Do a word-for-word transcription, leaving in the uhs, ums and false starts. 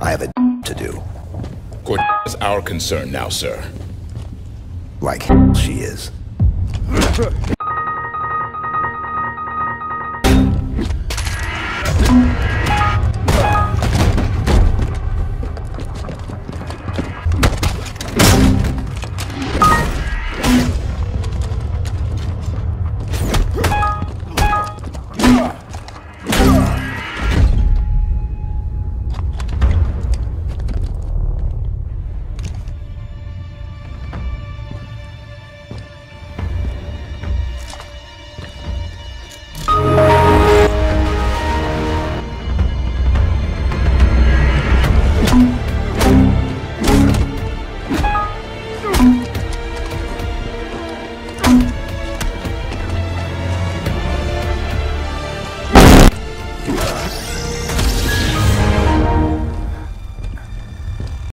I have a to do. Cortana is our concern now, sir. Like she is.